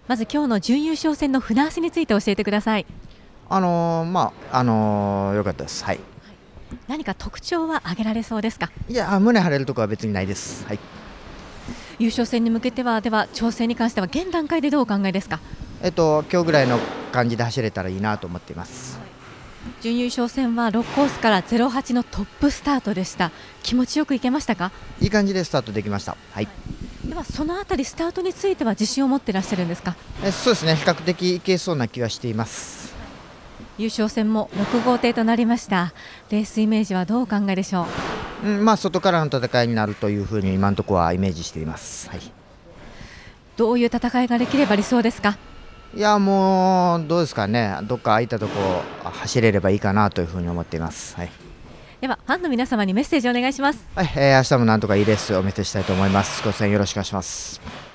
まず今日の準優勝戦の船足について教えてください。 良かったです。はい。 何か特徴は挙げられそうですか？ いや、胸張れるところは別にないです。はい。 優勝戦に向けては、では調整に関しては現段階でどうお考えですか？ 今日ぐらいの感じで走れたらいいなと思っています。 準優勝戦は6コースから08のトップスタートでした。気持ちよくいけましたか？ いい感じでスタートできました。はい。 ではそのあたりスタートについては自信を持っていらっしゃるんですか？ そうですね、比較的いけそうな気はしています。 優勝戦も6号艇となりました。レースイメージはどうお考えでしょう？ 外からの戦いになるというふうに今のところはイメージしています。はい。 どういう戦いができれば理想ですか？ いや、もうどうですかね、どっか空いたところ走れればいいかなというふうに思っています。はい。 ではファンの皆様にメッセージをお願いします。 はい、明日もなんとかいいレースをお見せしたいと思います。ご声援よろしくお願いします。